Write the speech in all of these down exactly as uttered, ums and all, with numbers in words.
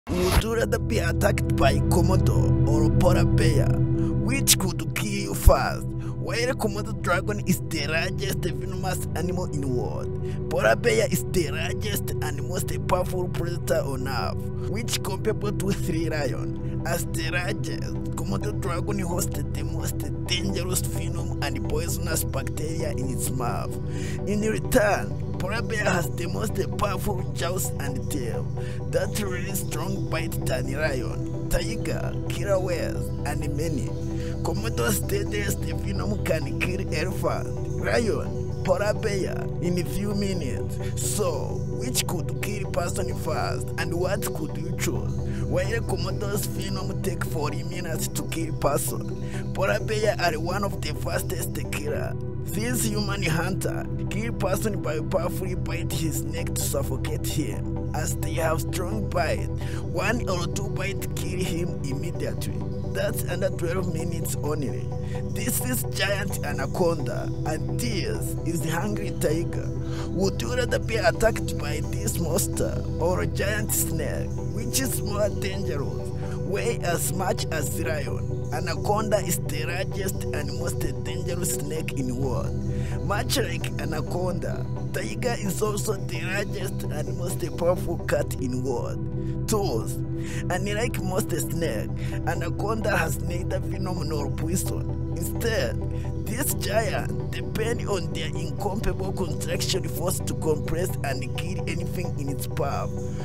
Would you rather be attacked by Komodo or polar bear? Which could kill you first? While Komodo dragon is the largest venomous animal in the world, polar bear is the largest and most powerful predator on Earth, which comparable to three lions. As the largest, Komodo dragon hosts the most dangerous venom and poisonous bacteria in its mouth. In return, polar bear has the most powerful jaws and tail that release strong bite than lion, tiger, killer whales, and many. Komodo's deadliest venom can kill elephant, lion, polar bear in a few minutes. So, which could kill person first, and what could you choose? While Komodo's venom take forty minutes to kill person, polar bear are one of the fastest killer. This human hunter kill person by powerfully bite his neck to suffocate him. As they have strong bite, one or two bites kill him immediately. That's under twelve minutes only. This is giant anaconda, and this is the hungry tiger. Would you rather be attacked by this monster or a giant snake, which is more dangerous, weigh as much as the lion? Anaconda is the largest and most dangerous snake in the world. Much like anaconda, tiger is also the largest and most powerful cat in the world. Tools. Unlike most snake, anaconda has neither venom nor poison. Instead, this giant depends on their incomparable contraction force to compress and kill anything in its path.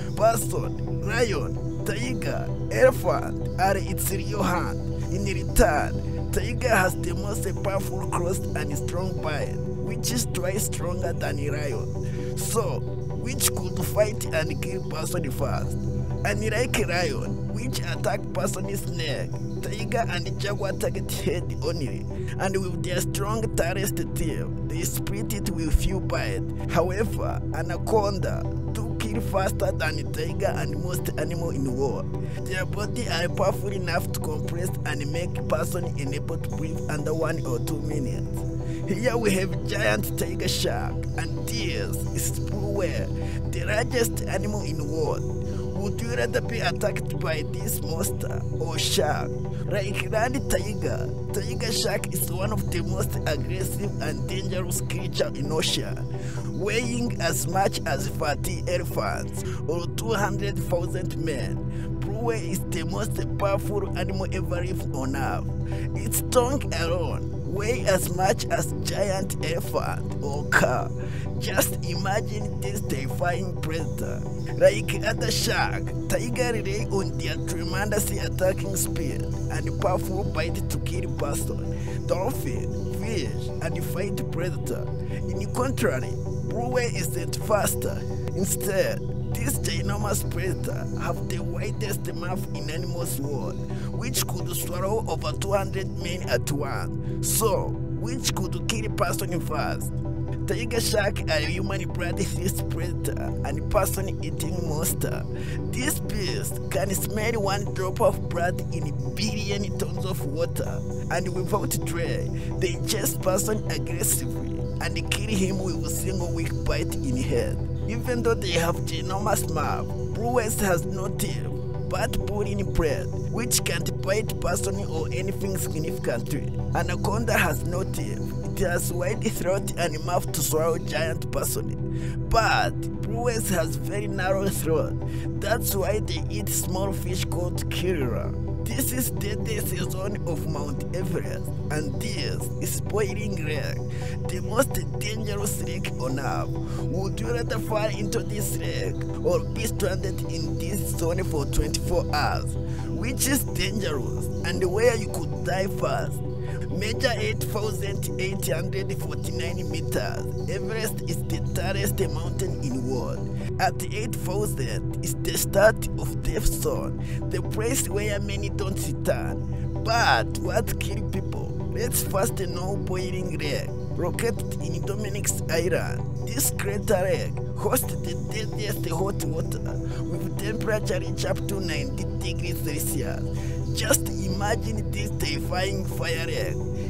Person, lion, tiger, elephant are its real hand. In return, tiger has the most powerful claws and strong bite, which is twice stronger than a lion. So, which could fight and kill person first? Unlike lion, which attack person's neck, tiger and jaguar target head only, and with their strong tallest tail, they split it with few bites. However, anaconda do kill faster than tiger and most animals in the world. Their body are powerful enough to compress and make person unable to breathe under one or two minutes. Here we have giant tiger shark, and this is blue whale, the largest animal in the world. Would you rather be attacked by this monster or shark? Like land tiger, tiger shark is one of the most aggressive and dangerous creatures in ocean, weighing as much as forty elephants or two hundred thousand men. Blue whale is the most powerful animal ever lived on Earth. Its tongue alone weighs as much as giant elephant or car. Just imagine this terrifying predator. Like other shark, tiger rely on their tremendous attacking speed and powerful bite to kill person, dolphin, fish, and fight predator. In contrary, blue whale isn't faster. Instead, this ginormous predator have the widest mouth in animals world, which could swallow over two hundred men at once. So, which could kill person first? Tiger shark are human bloodthirsty predator and person-eating monster. This beast can smell one drop of blood in a billion tons of water, and without delay, they chase person aggressively and kill him with a single weak bite in the head. Even though they have ginormous mouth, blue whale has no teeth, but pulling breath, which can't bite person or anything significantly. Anaconda has no teeth. It has wide throat and mouth to swallow giant person. But blue whale has very narrow throat. That's why they eat small fish called killer. This is the deadliest zone of Mount Everest, and this is Boiling Lake, the most dangerous lake on Earth. Would you rather fall into this lake or be stranded in this zone for twenty-four hours? Which is dangerous and where you could die first? Measure eight thousand eight hundred forty-nine meters. Everest is the tallest mountain in the world. At eight thousand is the start of death zone, the place where many don't return. But what kills people? Let's first know Boiling Lake, located in Dominic's Island. This crater lake hosts the deadliest hot water, with temperature reach up to ninety degrees Celsius. Just imagine this terrifying fire lake.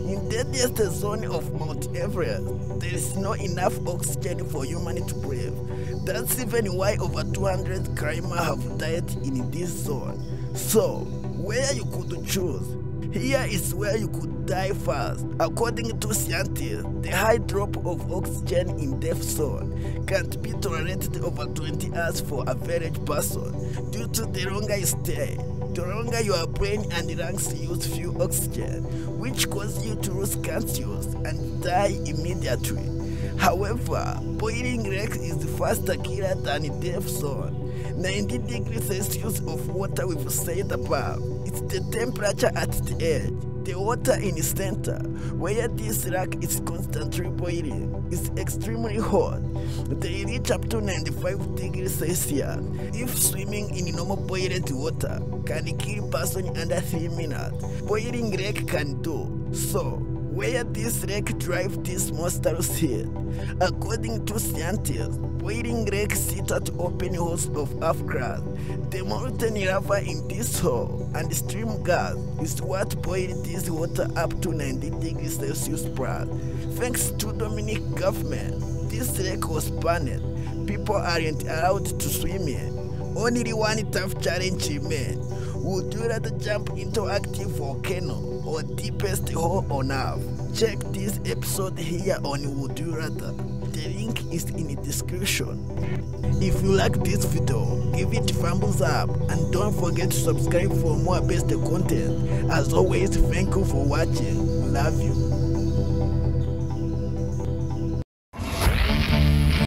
In the deadliest zone of Mount Everest, there is not enough oxygen for humanity to breathe. That's even why over two hundred climbers have died in this zone. So, where you could choose? Here is where you could die first. According to scientists, the high drop of oxygen in death zone can't be tolerated over twenty hours for a average person. Due to the longer you stay, the longer your brain and lungs use few oxygen, which causes you to lose consciousness and die immediately. However, boiling lake is faster killer than death zone. ninety degrees Celsius of water we've said above. It's the temperature at the edge. The water in the center, where this lake is constantly boiling, is extremely hot. They reach up to ninety-five degrees Celsius. If swimming in normal boiling water can kill a person under three minutes, boiling lake can do so. Where this lake drives this monstrous heat. According to scientists, boiling lake sit at open holes of Earth. The molten lava in this hole and stream gas is what boiled this water up to ninety degrees Celsius plus. Thanks to Dominic government, this lake was banned. People aren't allowed to swim in. Only one tough challenge remains. Would you rather jump into active volcano or deepest hole on Earth? Check this episode here on Would You Rather. The link is in the description. If you like this video, give it a thumbs up and don't forget to subscribe for more best content. As always, thank you for watching. Love you.